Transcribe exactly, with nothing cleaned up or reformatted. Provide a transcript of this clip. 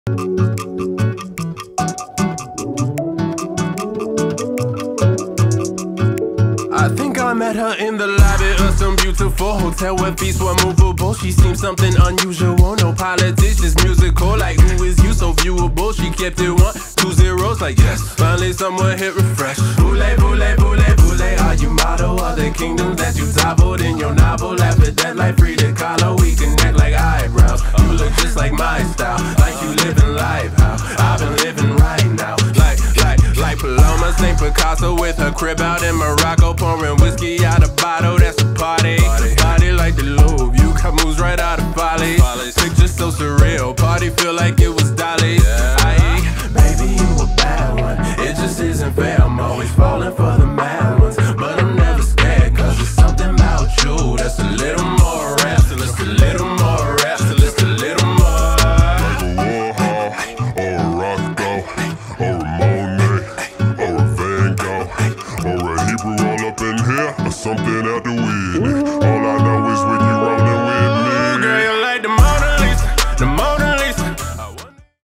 I think I met her in the lobby of some beautiful hotel where feet were movable. She seemed something unusual, no politics, just musical. Like, who is you, so viewable? She kept it one, two zeros, like yes. Finally someone hit refresh. Boule, boule, boule, boule. Are you model of the kingdoms that you toppled in your novel? Laugh at that like Frida Kahlo. We connect like eyebrows. You look just like my style, like you living life. How I've been living right now, like, like, like Paloma Saint Picasso with her crib out in Morocco, pouring whiskey out a bottle. That's a party. Party, party like the Louvre. You got moves right out of Bali. Picture so surreal. Party feel like it was Dolly. Yeah. Aye, baby, you a bad one. It just isn't fair. I'm always falling for the mad ones, but I'm never scared, cause it's something about you that's a little more rap. Till it's a little more rap. Till it's a little more. Like a Warhol, or a Rothko, or a Monet, or a Van Gogh, or a Hebrew all up in here, or something out the weed. All